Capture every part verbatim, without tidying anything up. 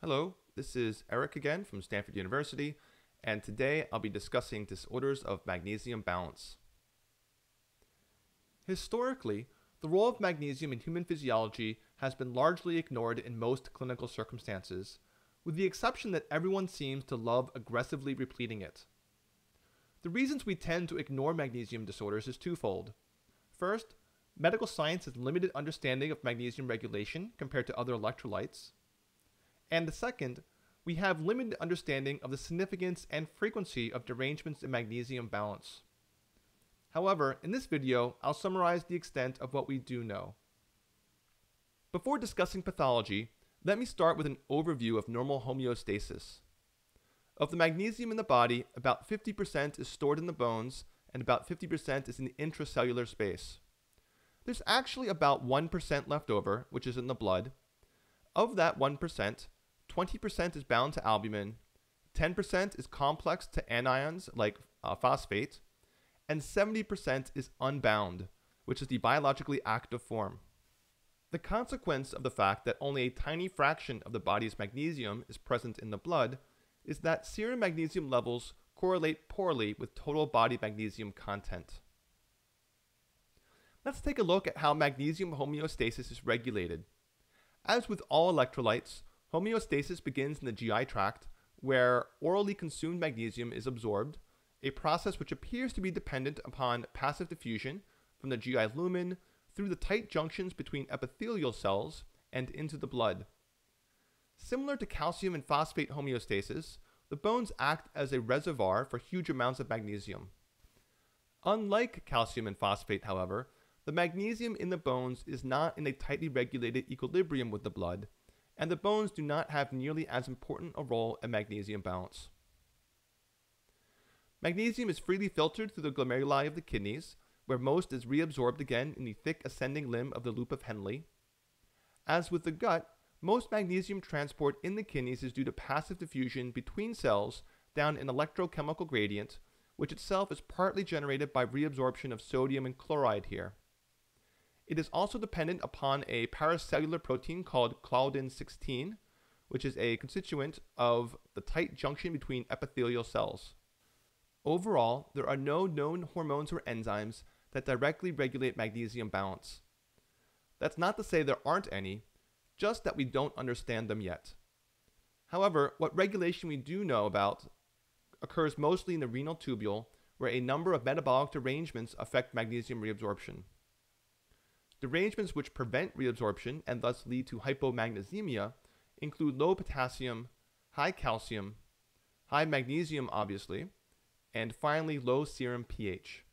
Hello, this is Eric again from Stanford University, and today I'll be discussing disorders of magnesium balance. Historically, the role of magnesium in human physiology has been largely ignored in most clinical circumstances, with the exception that everyone seems to love aggressively repleting it. The reasons we tend to ignore magnesium disorders is twofold. First, medical science has limited understanding of magnesium regulation compared to other electrolytes. And the second, we have limited understanding of the significance and frequency of derangements in magnesium balance. However, in this video, I'll summarize the extent of what we do know. Before discussing pathology, let me start with an overview of normal homeostasis. Of the magnesium in the body, about fifty percent is stored in the bones and about fifty percent is in the intracellular space. There's actually about one percent left over, which is in the blood. Of that one percent, twenty percent is bound to albumin, ten percent is complex to anions like uh, phosphate, and seventy percent is unbound, which is the biologically active form. The consequence of the fact that only a tiny fraction of the body's magnesium is present in the blood is that serum magnesium levels correlate poorly with total body magnesium content. Let's take a look at how magnesium homeostasis is regulated. As with all electrolytes, homeostasis begins in the G I tract, where orally consumed magnesium is absorbed, a process which appears to be dependent upon passive diffusion from the G I lumen through the tight junctions between epithelial cells and into the blood. Similar to calcium and phosphate homeostasis, the bones act as a reservoir for huge amounts of magnesium. Unlike calcium and phosphate, however, the magnesium in the bones is not in a tightly regulated equilibrium with the blood, and the bones do not have nearly as important a role in magnesium balance. Magnesium is freely filtered through the glomeruli of the kidneys, where most is reabsorbed again in the thick ascending limb of the loop of Henle. As with the gut, most magnesium transport in the kidneys is due to passive diffusion between cells down an electrochemical gradient, which itself is partly generated by reabsorption of sodium and chloride here. It is also dependent upon a paracellular protein called claudin sixteen, which is a constituent of the tight junction between epithelial cells. Overall, there are no known hormones or enzymes that directly regulate magnesium balance. That's not to say there aren't any, just that we don't understand them yet. However, what regulation we do know about occurs mostly in the renal tubule, where a number of metabolic derangements affect magnesium reabsorption. Derangements which prevent reabsorption and thus lead to hypomagnesemia include low potassium, high calcium, high magnesium obviously, and finally low serum pH.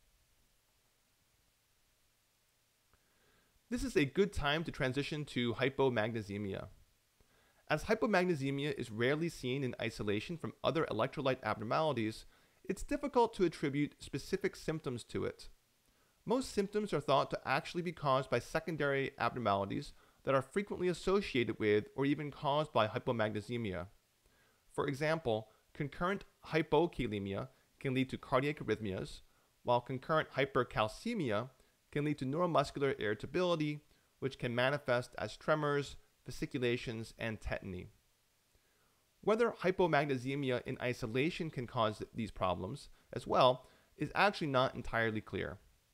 This is a good time to transition to hypomagnesemia. As hypomagnesemia is rarely seen in isolation from other electrolyte abnormalities, it's difficult to attribute specific symptoms to it. Most symptoms are thought to actually be caused by secondary abnormalities that are frequently associated with or even caused by hypomagnesemia. For example, concurrent hypokalemia can lead to cardiac arrhythmias, while concurrent hypercalcemia can lead to neuromuscular irritability, which can manifest as tremors, fasciculations, and tetany. Whether hypomagnesemia in isolation can cause these problems as well is actually not entirely clear.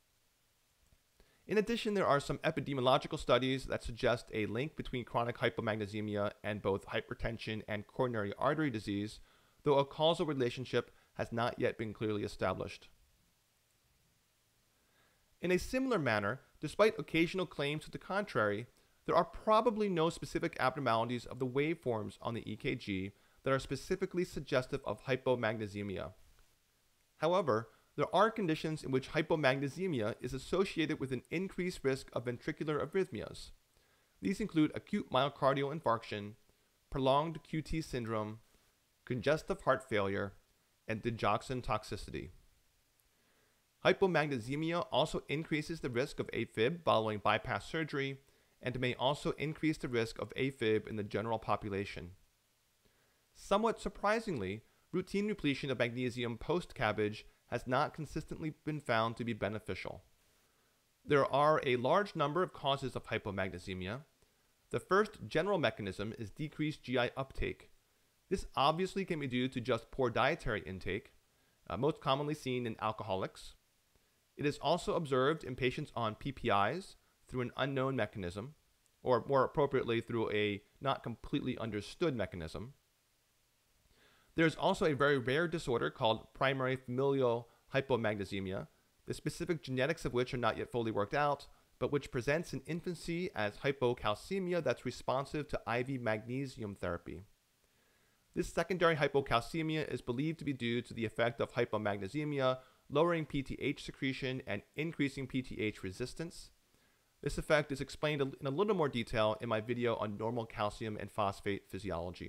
In addition, there are some epidemiological studies that suggest a link between chronic hypomagnesemia and both hypertension and coronary artery disease, though a causal relationship has not yet been clearly established. In a similar manner, despite occasional claims to the contrary, there are probably no specific abnormalities of the waveforms on the E K G that are specifically suggestive of hypomagnesemia. However, there are conditions in which hypomagnesemia is associated with an increased risk of ventricular arrhythmias. These include acute myocardial infarction, prolonged Q T syndrome, congestive heart failure, and digoxin toxicity. Hypomagnesemia also increases the risk of AFib following bypass surgery and may also increase the risk of AFib in the general population. Somewhat surprisingly, routine repletion of magnesium post-CABG has not consistently been found to be beneficial. There are a large number of causes of hypomagnesemia. The first general mechanism is decreased G I uptake. This obviously can be due to just poor dietary intake, uh, most commonly seen in alcoholics. It is also observed in patients on P P Is through an unknown mechanism, or more appropriately through a not completely understood mechanism. There is also a very rare disorder called primary familial hypomagnesemia, the specific genetics of which are not yet fully worked out, but which presents in infancy as hypocalcemia that's responsive to I V magnesium therapy. This secondary hypocalcemia is believed to be due to the effect of hypomagnesemia, lowering P T H secretion and increasing P T H resistance. This effect is explained in a little more detail in my video on normal calcium and phosphate physiology.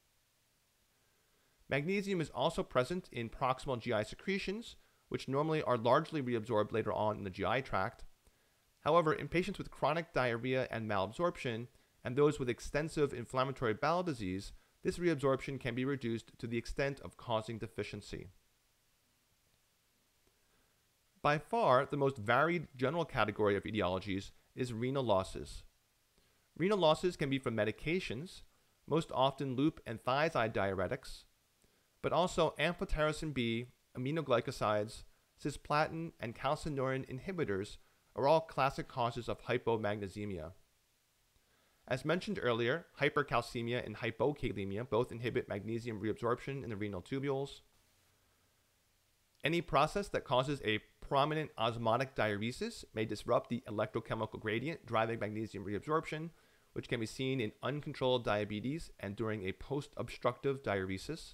Magnesium is also present in proximal G I secretions, which normally are largely reabsorbed later on in the G I tract. However, in patients with chronic diarrhea and malabsorption, and those with extensive inflammatory bowel disease, this reabsorption can be reduced to the extent of causing deficiency. By far, the most varied general category of etiologies is renal losses. Renal losses can be from medications, most often loop and thiazide diuretics, but also amphotericin B, aminoglycosides, cisplatin, and calcineurin inhibitors are all classic causes of hypomagnesemia. As mentioned earlier, hypercalcemia and hypokalemia both inhibit magnesium reabsorption in the renal tubules. Any process that causes a prominent osmotic diuresis may disrupt the electrochemical gradient driving magnesium reabsorption, which can be seen in uncontrolled diabetes and during a post-obstructive diuresis.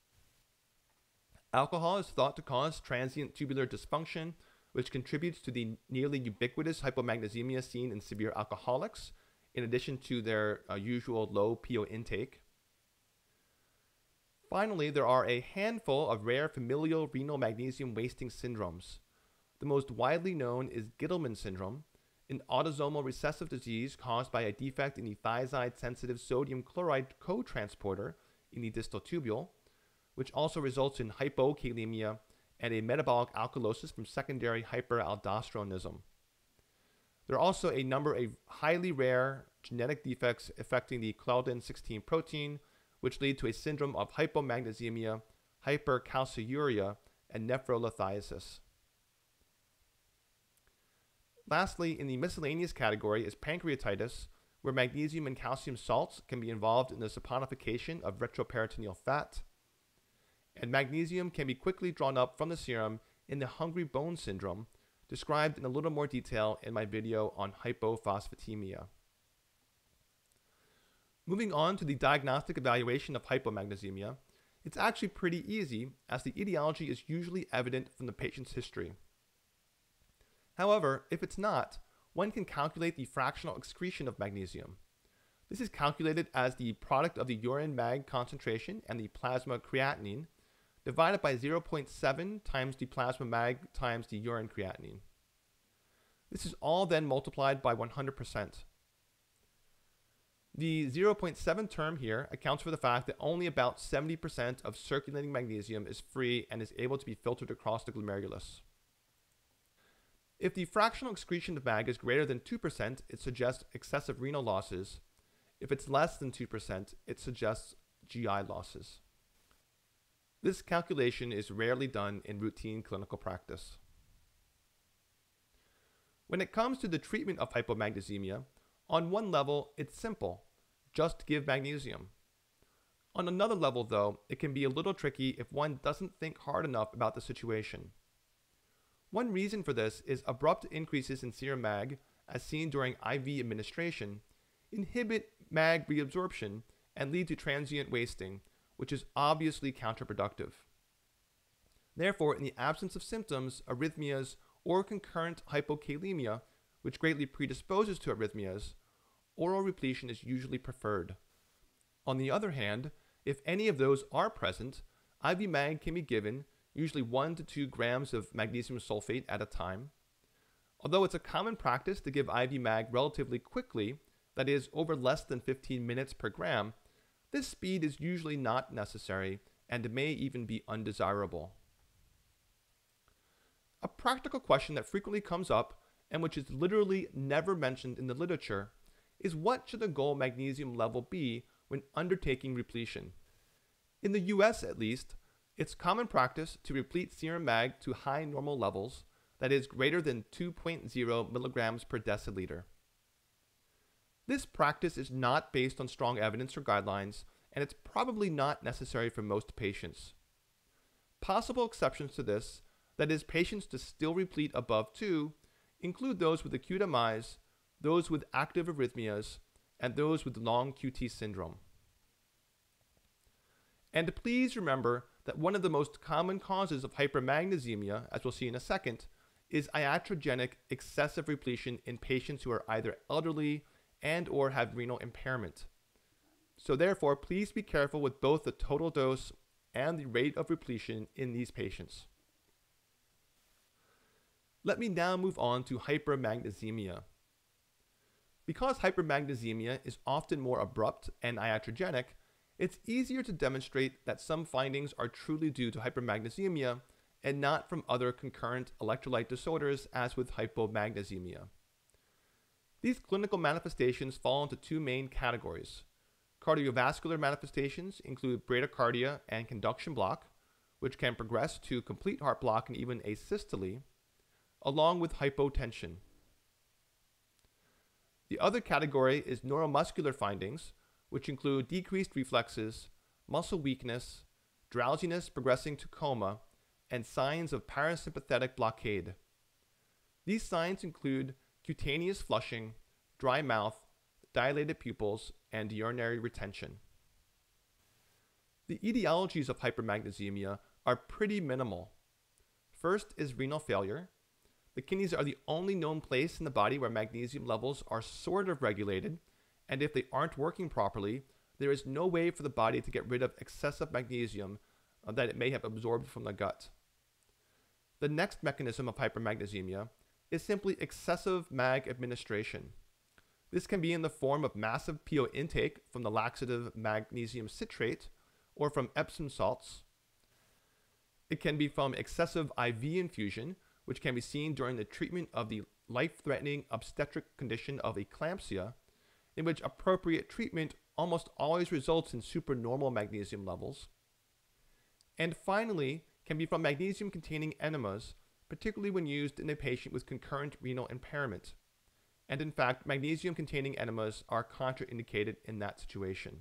Alcohol is thought to cause transient tubular dysfunction, which contributes to the nearly ubiquitous hypomagnesemia seen in severe alcoholics, in addition to their uh, usual low P O intake. Finally, there are a handful of rare familial renal magnesium wasting syndromes. The most widely known is Gittleman syndrome, an autosomal recessive disease caused by a defect in the thiazide-sensitive sodium chloride cotransporter in the distal tubule, which also results in hypokalemia and a metabolic alkalosis from secondary hyperaldosteronism. There are also a number of highly rare genetic defects affecting the claudin sixteen protein, which lead to a syndrome of hypomagnesemia, hypercalciuria, and nephrolithiasis. Lastly, in the miscellaneous category is pancreatitis, where magnesium and calcium salts can be involved in the saponification of retroperitoneal fat, and magnesium can be quickly drawn up from the serum in the hungry bone syndrome, described in a little more detail in my video on hypophosphatemia. Moving on to the diagnostic evaluation of hypomagnesemia, it's actually pretty easy, as the etiology is usually evident from the patient's history. However, if it's not, one can calculate the fractional excretion of magnesium. This is calculated as the product of the urine mag concentration and the plasma creatinine, divided by zero point seven times the plasma mag times the urine creatinine. This is all then multiplied by one hundred percent. The zero point seven term here accounts for the fact that only about seventy percent of circulating magnesium is free and is able to be filtered across the glomerulus. If the fractional excretion of mag is greater than two percent, it suggests excessive renal losses. If it's less than two percent, it suggests G I losses. This calculation is rarely done in routine clinical practice. When it comes to the treatment of hypomagnesemia, on one level, it's simple. Just give magnesium. On another level, though, it can be a little tricky if one doesn't think hard enough about the situation. One reason for this is abrupt increases in serum mag, as seen during I V administration, inhibit mag reabsorption and lead to transient wasting, which is obviously counterproductive. Therefore, in the absence of symptoms, arrhythmias, or concurrent hypokalemia, which greatly predisposes to arrhythmias, oral repletion is usually preferred. On the other hand, if any of those are present, I V mag can be given, usually one to two grams of magnesium sulfate at a time. Although it's a common practice to give I V mag relatively quickly, that is, over less than fifteen minutes per gram, this speed is usually not necessary and may even be undesirable. A practical question that frequently comes up, and which is literally never mentioned in the literature, is what should the goal magnesium level be when undertaking repletion? In the U S at least, it's common practice to replete serum mag to high normal levels, that is greater than two point zero milligrams per deciliter. This practice is not based on strong evidence or guidelines, and it's probably not necessary for most patients. Possible exceptions to this, that is, patients to still replete above two, include those with acute M Is, those with active arrhythmias, and those with long Q T syndrome. And please remember that one of the most common causes of hypermagnesemia, as we'll see in a second, is iatrogenic excessive repletion in patients who are either elderly and or have renal impairment. So therefore, please be careful with both the total dose and the rate of repletion in these patients. Let me now move on to hypermagnesemia. Because hypermagnesemia is often more abrupt and iatrogenic, it's easier to demonstrate that some findings are truly due to hypermagnesemia and not from other concurrent electrolyte disorders as with hypomagnesemia. These clinical manifestations fall into two main categories. Cardiovascular manifestations include bradycardia and conduction block, which can progress to complete heart block and even asystole, along with hypotension. The other category is neuromuscular findings, which include decreased reflexes, muscle weakness, drowsiness progressing to coma, and signs of parasympathetic blockade. These signs include cutaneous flushing, dry mouth, dilated pupils, and urinary retention. The etiologies of hypermagnesemia are pretty minimal. First is renal failure. The kidneys are the only known place in the body where magnesium levels are sort of regulated, and if they aren't working properly, there is no way for the body to get rid of excessive magnesium uh, that it may have absorbed from the gut. The next mechanism of hypermagnesemia is simply excessive mag administration. This can be in the form of massive P O intake from the laxative magnesium citrate or from Epsom salts. It can be from excessive I V infusion, which can be seen during the treatment of the life-threatening obstetric condition of eclampsia, in which appropriate treatment almost always results in supernormal magnesium levels. And finally, can be from magnesium-containing enemas, particularly when used in a patient with concurrent renal impairment. And in fact, magnesium-containing enemas are contraindicated in that situation.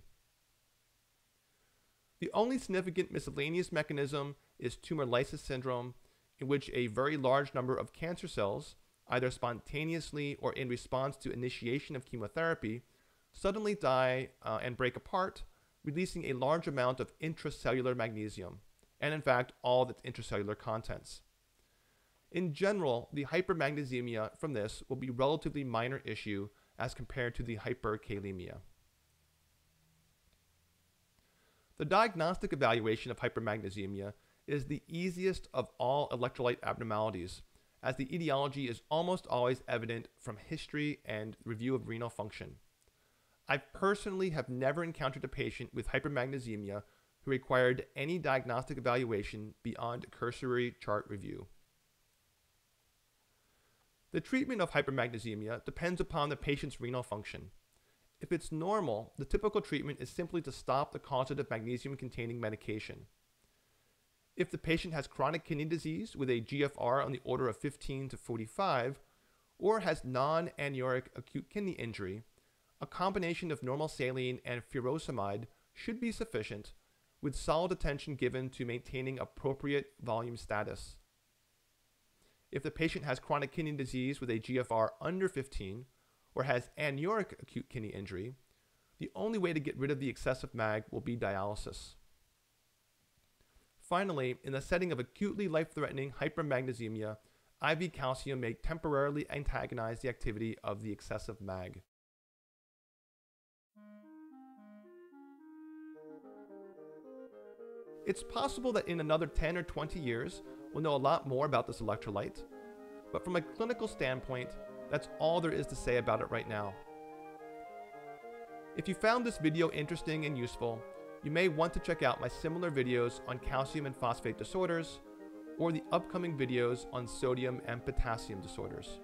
The only significant miscellaneous mechanism is tumor lysis syndrome, in which a very large number of cancer cells, either spontaneously or in response to initiation of chemotherapy, suddenly die uh, and break apart, releasing a large amount of intracellular magnesium, and in fact, all of its intracellular contents. In general, the hypermagnesemia from this will be a relatively minor issue as compared to the hyperkalemia. The diagnostic evaluation of hypermagnesemia is the easiest of all electrolyte abnormalities, as the etiology is almost always evident from history and review of renal function. I personally have never encountered a patient with hypermagnesemia who required any diagnostic evaluation beyond cursory chart review. The treatment of hypermagnesemia depends upon the patient's renal function. If it's normal, the typical treatment is simply to stop the causative magnesium-containing medication. If the patient has chronic kidney disease with a G F R on the order of fifteen to forty-five, or has non-anuric acute kidney injury, a combination of normal saline and furosemide should be sufficient, with solid attention given to maintaining appropriate volume status. If the patient has chronic kidney disease with a G F R under fifteen, or has anuric acute kidney injury, the only way to get rid of the excessive mag will be dialysis. Finally, in the setting of acutely life-threatening hypermagnesemia, I V calcium may temporarily antagonize the activity of the excessive mag. It's possible that in another ten or twenty years, we'll know a lot more about this electrolyte, but from a clinical standpoint, that's all there is to say about it right now. If you found this video interesting and useful, you may want to check out my similar videos on calcium and phosphate disorders, or the upcoming videos on sodium and potassium disorders.